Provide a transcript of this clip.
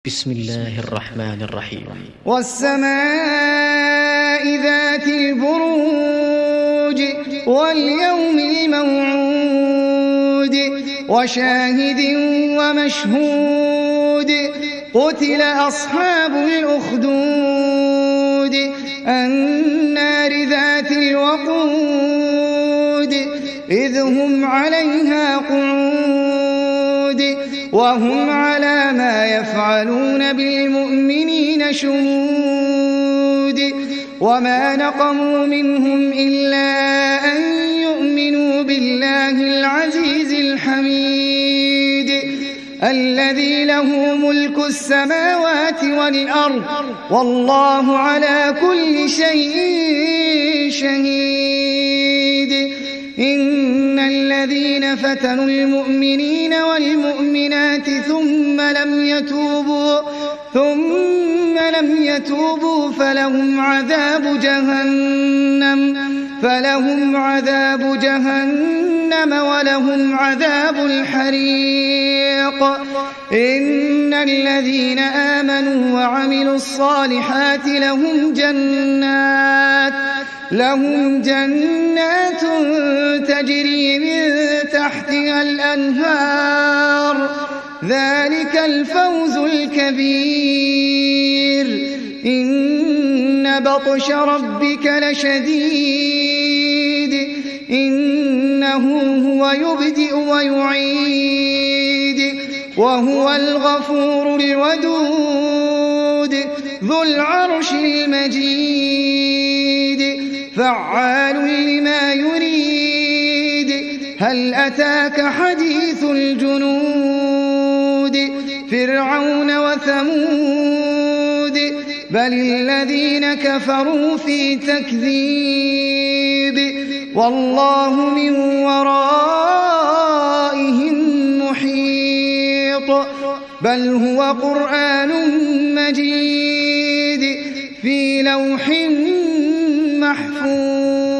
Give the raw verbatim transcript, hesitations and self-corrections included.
بسم الله الرحمن الرحيم. والسماء ذات البروج واليوم الموعود وشاهد ومشهود قتل أصحاب الأخدود النار ذات الوقود إذ هم عليها قعود وهم على ما يفعلون بالمؤمنين شهود وما نقموا منهم إلا أن يؤمنوا بالله العزيز الحميد الذي له ملك السماوات والأرض والله على كل شيء شهيد. إن الذين فتنوا المؤمنين والمؤمنات ثم لم يتوبوا ثم لم يتوبوا فلهم عذاب جهنم فلهم عذاب جهنم ولهم عذاب الحريق. إن الذين آمنوا وعملوا الصالحات لهم جنات لهم جنات تجري من تحتها الأنهار ذلك الفوز الكبير. إن بطش ربك لشديد إنه هو يبدئ ويعيد وهو الغفور الودود ذو العرش المجيد فعال لما يريد. هل أتاك حديث الجنود فرعون وثمود بل الذين كفروا في تكذيب والله من ورائهم محيط. بل هو قرآن مجيد في لوح محفوظ.